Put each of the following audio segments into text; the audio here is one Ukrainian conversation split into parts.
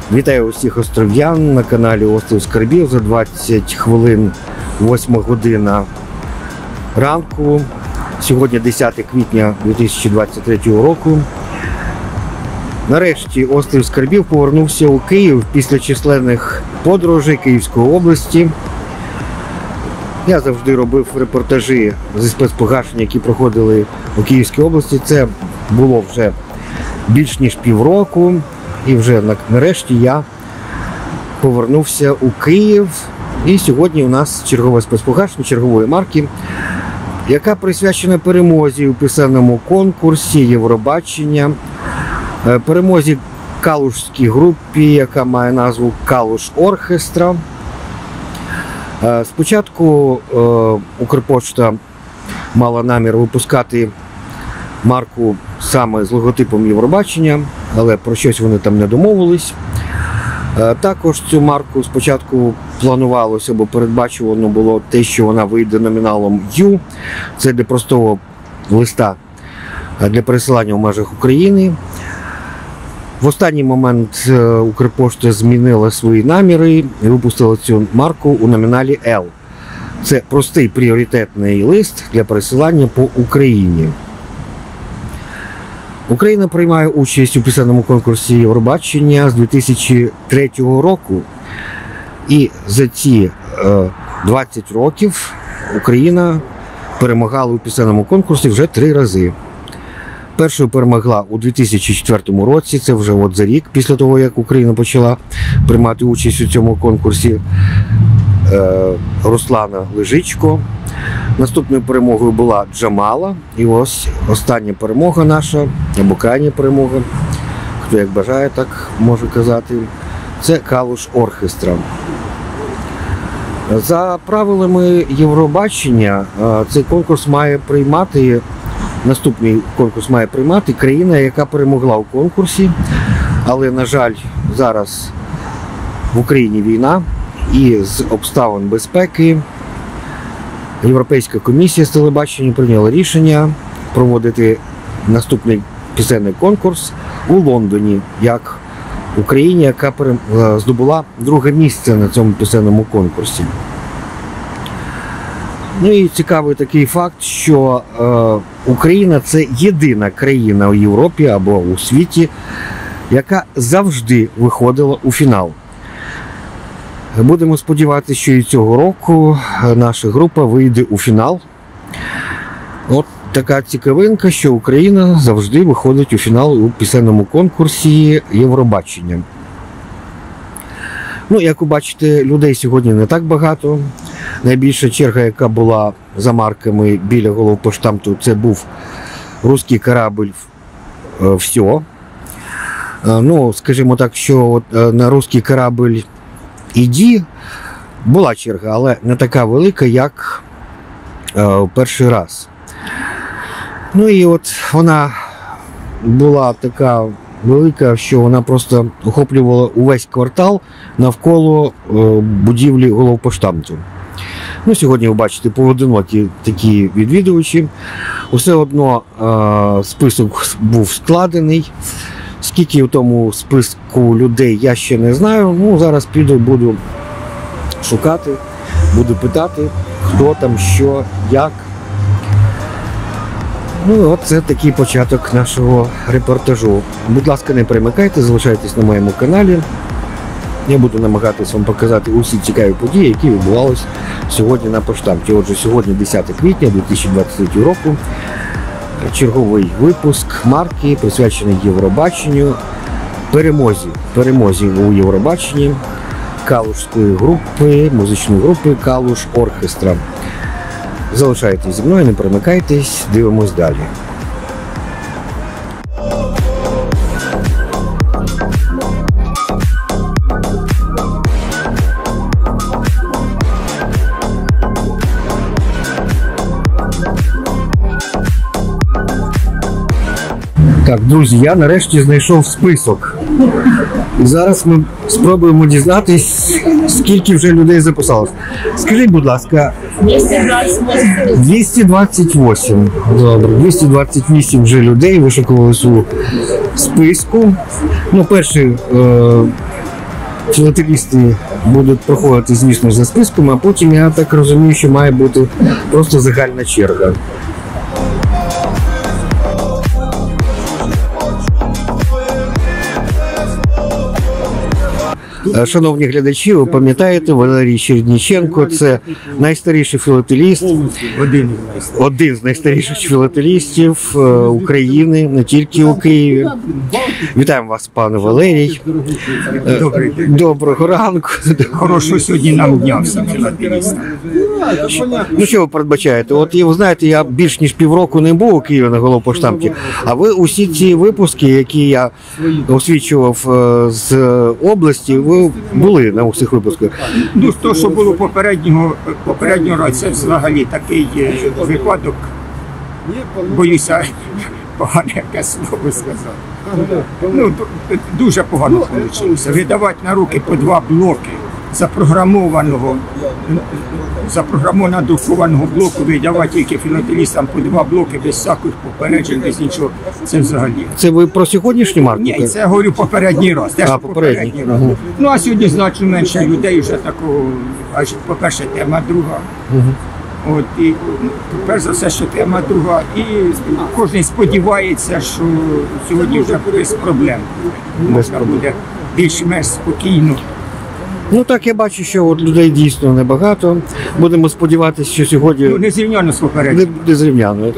Вітаю усіх остров'ян на каналі Острів Скарбів. За 20 хвилин 8 година ранку. Сьогодні 10 квітня 2023 року. Нарешті Острів Скарбів повернувся у Київ після численних подорожей Київської області. Я завжди робив репортажі зі спецпогашення, які проходили у Київській області. Це було вже більш ніж півроку. І вже нарешті я повернувся у Київ. І сьогодні у нас чергове спецпогашення чергової марки, яка присвячена перемозі у пісенному конкурсі Євробачення. Перемозі калужській групі, яка має назву «Калуш Орхестра». Спочатку Укрпошта мала намір випускати марку саме з логотипом Євробачення, але про щось вони там не домовились. Також цю марку спочатку планувалося, бо передбачувано було те, що вона вийде номіналом «Ю». Це для простого листа для пересилання в межах України. В останній момент Укрпошта змінила свої наміри і випустила цю марку у номіналі «Л». Це простий пріоритетний лист для пересилання по Україні. Україна приймає участь у пісенному конкурсі Євробачення з 2003 року. І за ці 20 років Україна перемагала у пісенному конкурсі вже 3 рази. Першою перемогла у 2004 році, це вже от за рік після того, як Україна почала приймати участь у цьому конкурсі, Руслана Лежичко. Наступною перемогою була Джамала. І ось остання перемога наша, або крайня перемога, хто як бажає, так може казати, це «Калуш Орхестра». За правилами Євробачення цей конкурс має приймати, наступний конкурс має приймати країна, яка перемогла у конкурсі. Але, на жаль, зараз в Україні війна, і з обставин безпеки Європейська комісія з телебачення прийняла рішення проводити наступний пісенний конкурс у Лондоні, як Україні, яка здобула 2-е місце на цьому пісенному конкурсі. Ну і цікавий такий факт, що Україна – це єдина країна у Європі або у світі, яка завжди виходила у фінал. Будемо сподіватися, що і цього року наша група вийде у фінал. От така цікавинка, що Україна завжди виходить у фінал у пісенному конкурсі Євробачення. Ну, як ви бачите, людей сьогодні не так багато. Найбільша черга, яка була за марками біля головпоштамту, це був русський корабль «Все». Ну, скажімо так, що от на русський корабль «Іді» була черга, але не така велика, як перший раз. Ну і от вона була така велика, що вона просто охоплювала увесь квартал навколо будівлі головпоштамту. Ну, сьогодні ви бачите поодинокі такі відвідувачі. Усе одно список був складений. Скільки в тому списку людей, я ще не знаю. Ну, зараз піду, буду шукати, буду питати, хто там, що, як. Ну, от це такий початок нашого репортажу. Будь ласка, не перемикайте, залишайтесь на моєму каналі. Я буду намагатись вам показати усі цікаві події, які відбувалися сьогодні на поштамті. Отже, сьогодні 10 квітня 2023 року. Черговий випуск марки, присвячений Євробаченню, перемозі у Євробаченні калужської групи, музичної групи «Калуш Орхестра». Залишайтесь зі мною, не перемикайтесь, дивимось далі. Так, друзі, я нарешті знайшов список. І зараз ми спробуємо дізнатись, скільки вже людей записалось. Скажіть, будь ласка, 228. Добре, 228 вже людей вишикувалися у списку. Ну, перший Філателісти будуть проходити, звісно, за списком, а потім, я так розумію, що має бути просто загальна черга. Шановні глядачі, ви пам'ятаєте, Валерій Чередніченко – це найстаріший філателіст, один з найстаріших філателістів України, не тільки у Києві. Вітаємо вас, пане Валерій. Доброго ранку. Хорошого сьогодні нам дня всім філателістам. Ну що ви передбачаєте? От ви знаєте, я більш ніж півроку не був у Києві на головпоштамті, а ви усі ці випуски, які я освічував з області, ви були на усіх випусках. Ну, то, що було попереднього разу, це взагалі такий випадок, боюся, погане яке слово сказати. Ну, дуже погано вийшло. Видавати на руки по 2 блоки запрограмованого надрукованого блоку, видавати тільки філателістам по 2 блоки без всяких попереджень, без нічого. Це взагалі. Це ви про сьогоднішню марку? Ні, це я говорю попередній раз. Попередній. Ну, а сьогодні значно менше людей вже такого, аж, по-перше, тема друга. От, і, перш за все, що тема друга. І кожен сподівається, що сьогодні вже без проблем. Можна буде більш-менш спокійно. Ну так, я бачу, що от людей дійсно небагато. Будемо сподіватися, що сьогодні... Ну, не зрівняно з попереднім. Не зрівняно.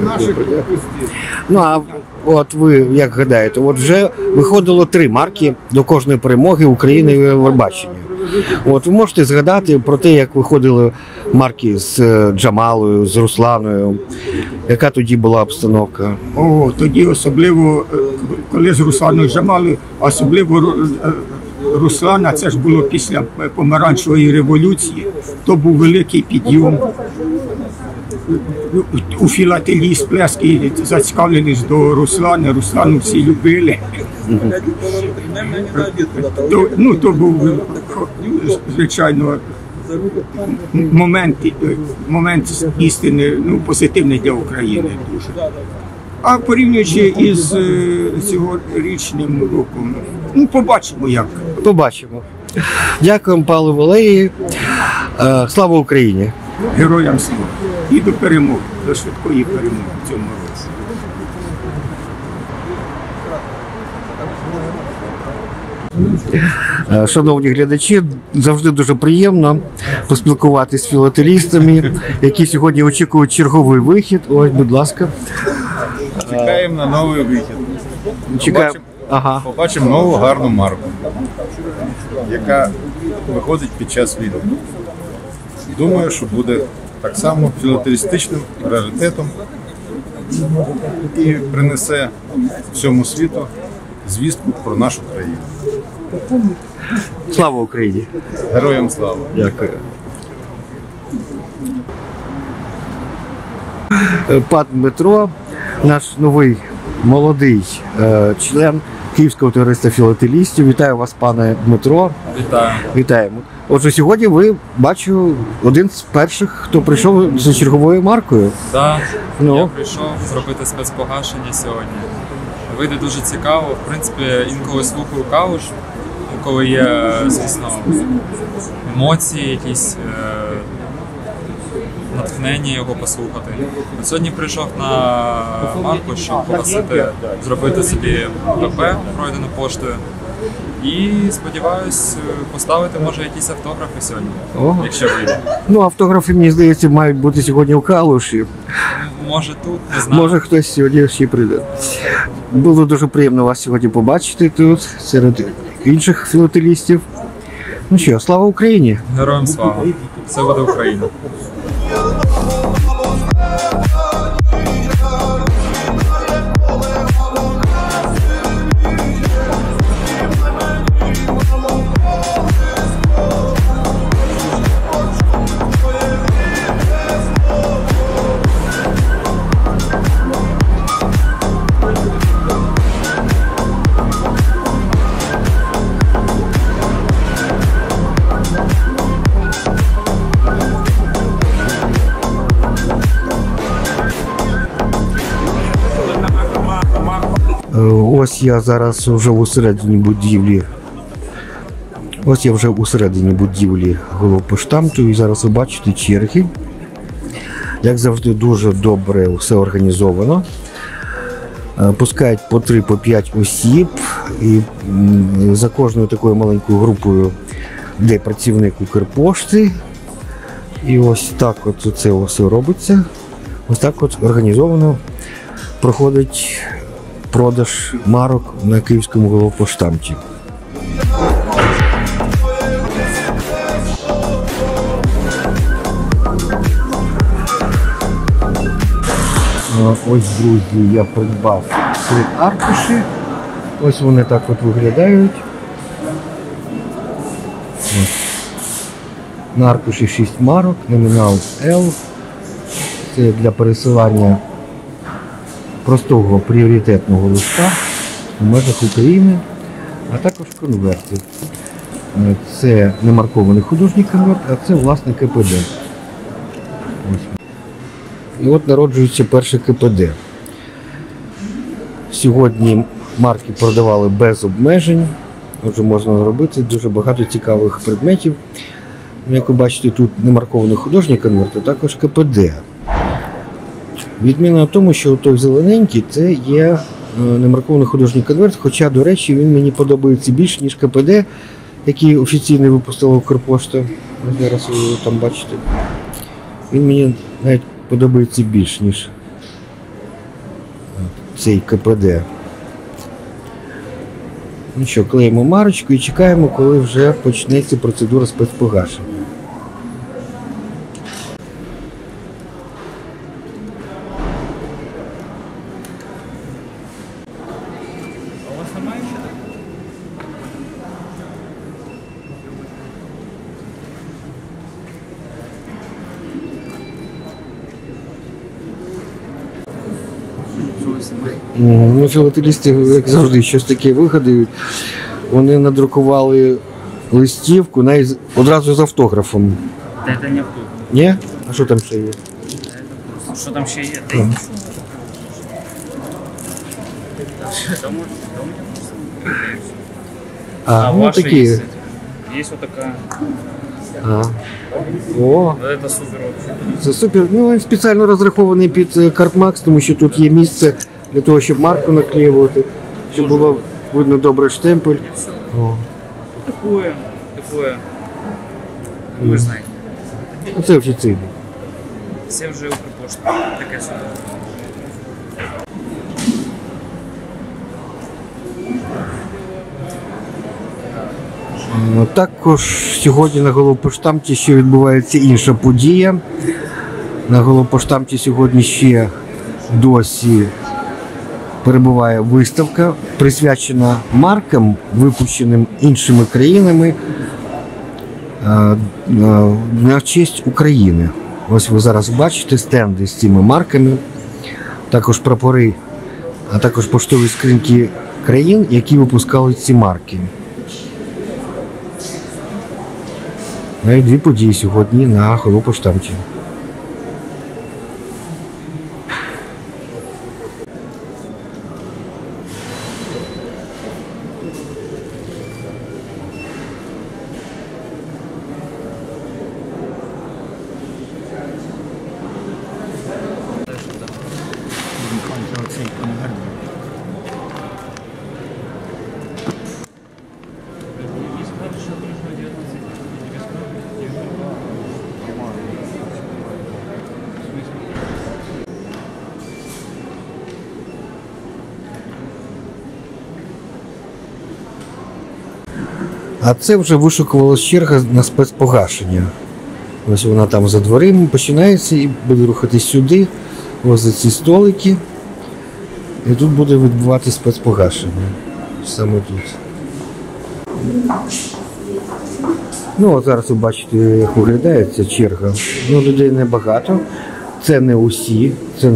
Ну, а от ви, як гадаєте, от вже виходило 3 марки до кожної перемоги України в Євробаченні. От ви можете згадати про те, як виходили марки з Джамалою, з Русланою, яка тоді була обстановка? О, тоді особливо, коли з Русланою Джамалою, особливо Руслана, це ж було після помаранчевої революції, то був великий підйом. У філателії Сплески зацікавились до Руслани, Руслану всі любили. То був, звичайно, момент істини, позитивний для України дуже. А порівнюючи із цьогорічним роком, побачимо як. Побачимо. Дякуємо, пане Валерію. Слава Україні! Героям слава! І до перемоги, до швидкої перемоги в цьому році. Шановні глядачі, завжди дуже приємно поспілкуватися з філателістами, які сьогодні очікують черговий вихід. Ось, будь ласка. Чекаємо на новий вихід. Побачимо нову гарну марку, яка виходить під час війни. Думаю, що буде так само філателістичним раритетом і принесе всьому світу звістку про нашу країну. Слава Україні! Героям слава! Дякую. Пан Дмитро, наш новий молодий член Київського товариства філателістів. Вітаю вас, пане Дмитро. Вітаю. Вітаємо. Отже, сьогодні ви, бачу, один з перших, хто прийшов за черговою маркою. Так, Ну. я прийшов зробити спецпогашення сьогодні. Вийде дуже цікаво. В принципі, інколи слухаю Калуш, коли є, звісно, емоції, якісь натхнення його послухати. От сьогодні прийшов на марку, щоб погасити, зробити собі ПП, пройдену поштою. І сподіваюсь поставити, може, якісь автографи сьогодні, якщо вийде. Ну, автографи, мені здається, мають бути сьогодні у Калуші. Може тут, не знаю. Може хтось сьогодні ще прийде. Було дуже приємно вас сьогодні побачити тут, серед інших філателістів. Ну що, слава Україні! Героям слава! Все буде Україна! Ось я зараз вже у середині будівлі Ось я вже усередині будівлі головпоштамту і зараз ви бачите черги. Як завжди, дуже добре все організовано. Пускають по 3-5 осіб, і за кожною такою маленькою групою йде працівник Укрпошти. І ось так от це все робиться. Ось так от організовано проходить продаж марок на Київському головпоштамті. Ось, друзі, я придбав 3 аркуші. Ось вони так от виглядають. Ось. На аркуші 6 марок, номінал L. Це для пересилання простого пріоритетного листа в межах України, а також конверти. Це не маркований художній конверт, а це власне КПД. Ось. І от народжується перше КПД. Сьогодні марки продавали без обмежень. Отже, можна зробити дуже багато цікавих предметів. Як ви бачите, тут не маркований художній конверт, а також КПД. Відміна в тому, що той зелененький – це є немаркований художній конверт, хоча, до речі, він мені подобається більше, ніж КПД, який офіційно випустила Укрпошта. Зараз ви його там бачите. Він мені навіть подобається більше, ніж цей КПД. Ну що, клеїмо марочку і чекаємо, коли вже почнеться процедура спецпогашення. Ну, філателісти, як завжди, щось таке вигадають. Вони надрукували листівку навіть одразу з автографом. Та це не автограф. Ні? А що там ще є? Що там ще є? А, ну ваши такі. есть. Есть вот такая. А. О, Вот это супер вообще. це супер. Ну, він спеціально розрахований під Картмакс, тому що тут є місце для того, щоб марку наклеювати, щоб було видно добре штемпель. О. Такое. Ви ж знаєте. Ну, це офіційно. Все вже Укрпошта. Таке супер. Також сьогодні на головпоштамті ще відбувається інша подія. На головпоштамті сьогодні ще досі перебуває виставка, присвячена маркам, випущеним іншими країнами на честь України. Ось ви зараз бачите стенди з цими марками, також прапори, а також поштові скриньки країн, які випускали ці марки. Навіть 2 події сьогодні на головпоштамті. А це вже вишукувалась черга на спецпогашення. Ось вона там за дверима починається і буде рухатись сюди, ось за ці столики. І тут буде відбуватися спецпогашення. Саме тут. Ну, от зараз ви бачите, як виглядає ця черга. Ну, людей небагато. Це не усі.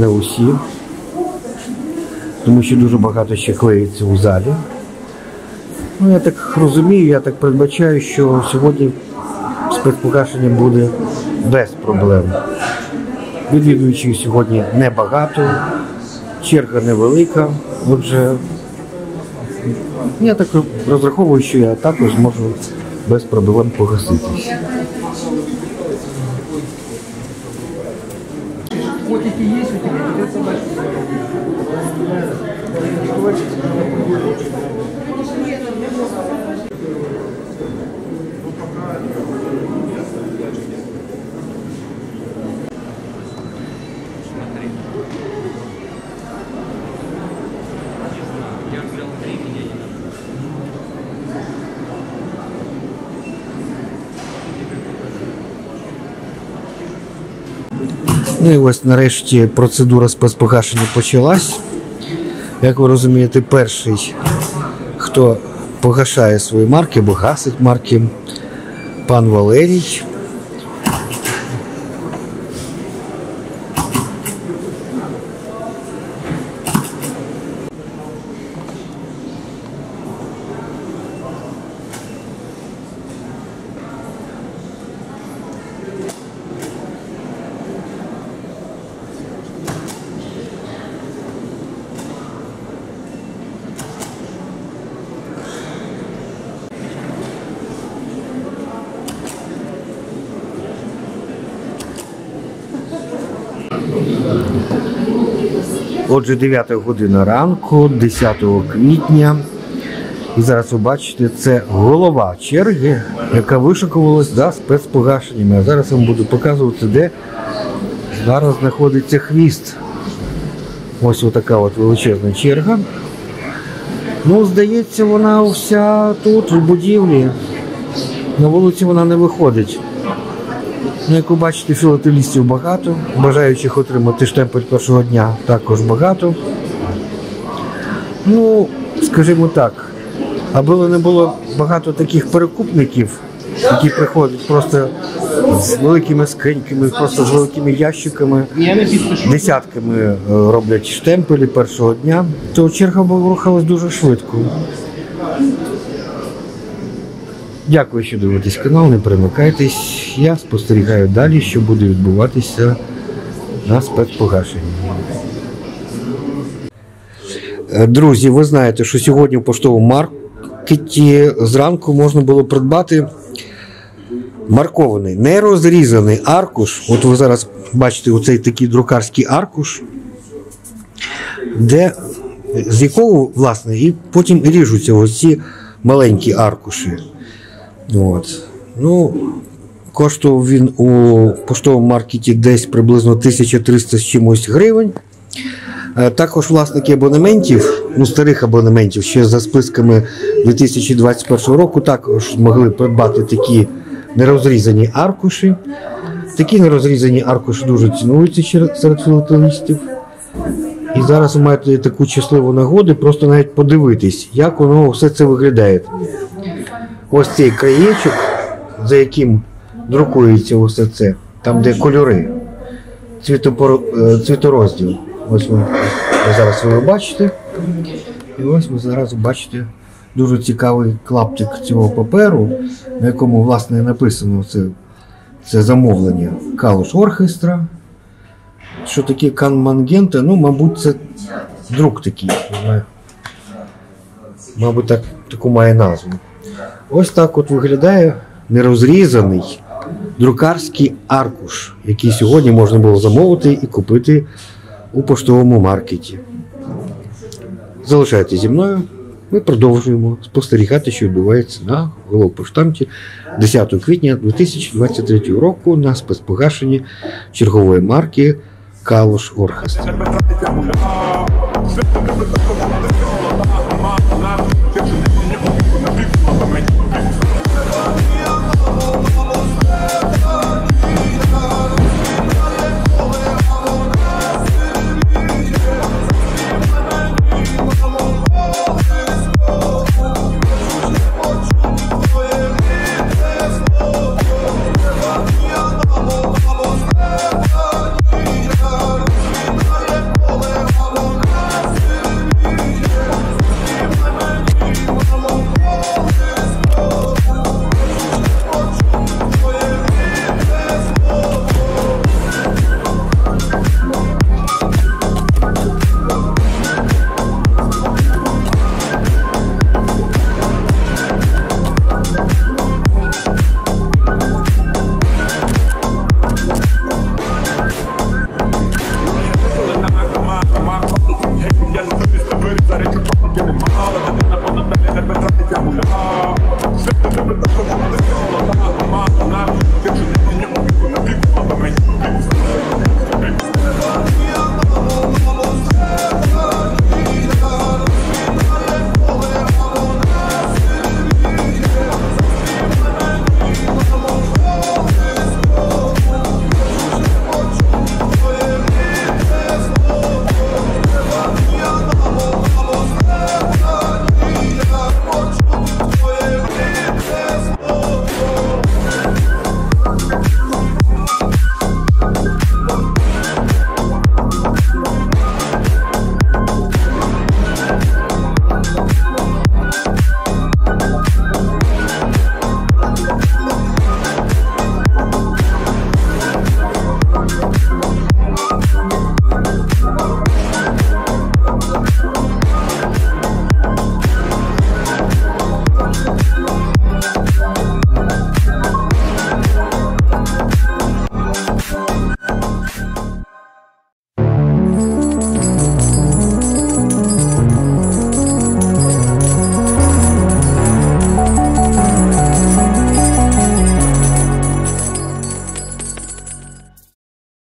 Тому що дуже багато ще клеїться у залі. Ну, я так розумію, я так передбачаю, що сьогодні спецпогашення буде без проблем. Відвідувачів сьогодні небагато, черга невелика. Отже, я так розраховую, що я також зможу без проблем погаситись. Ну і ось нарешті процедура спецпогашення почалась. Як ви розумієте, перший, хто погашає свої марки або гасить марки, пан Валерій. Отже, 9 година ранку, 10 квітня. І зараз ви бачите, це голова черги, яка вишикувалась за спецпогашеннями. А зараз я вам буду показувати, де зараз знаходиться хвіст. Ось отака от величезна черга. Ну, здається, вона вся тут, в будівлі. На вулиці вона не виходить. Ну, як ви бачите, філателістів багато, бажаючих отримати штемпель першого дня також багато. Ну, скажімо так, аби не було багато таких перекупників, які приходять просто з великими скриньками, просто з великими ящиками, десятками роблять штемпелі першого дня, то черга рухалась дуже швидко. Дякую, що дивитесь канал, не перемикайтесь. Я спостерігаю далі, що буде відбуватися на спецпогашенні. Друзі, ви знаєте, що сьогодні в поштовому маркеті зранку можна було придбати маркований, не розрізаний аркуш. От ви зараз бачите оцей такий друкарський аркуш, з якого, власне, і потім ріжуться ось ці маленькі аркуші. От. Ну, коштував він у поштовому маркеті десь приблизно 1300 з чимось гривень. Також власники абонементів, ну старих абонементів, ще за списками 2021 року, також могли придбати такі нерозрізані аркуші. Такі нерозрізані аркуші дуже цінуються серед філателістів. І зараз ви маєте таку щасливу нагоду просто навіть подивитись, як воно все це виглядає. Ось цей краєчок, за яким друкується усе це, там де кольори, цвіторозділ. Ось ви зараз ви бачите. І ось ви зараз бачите дуже цікавий клаптик цього паперу, на якому, власне, написано це замовлення Калуш Орхестра. Що таке Канмангента? Ну, мабуть, це друк такий. Мабуть, таку має назву. Ось так от виглядає нерозрізаний друкарський аркуш, який сьогодні можна було замовити і купити у поштовому маркеті. Залишайтеся зі мною. Ми продовжуємо спостерігати, що відбувається на головпоштамті 10 квітня 2023 року на спецпогашенні чергової марки Калуш Орхестра.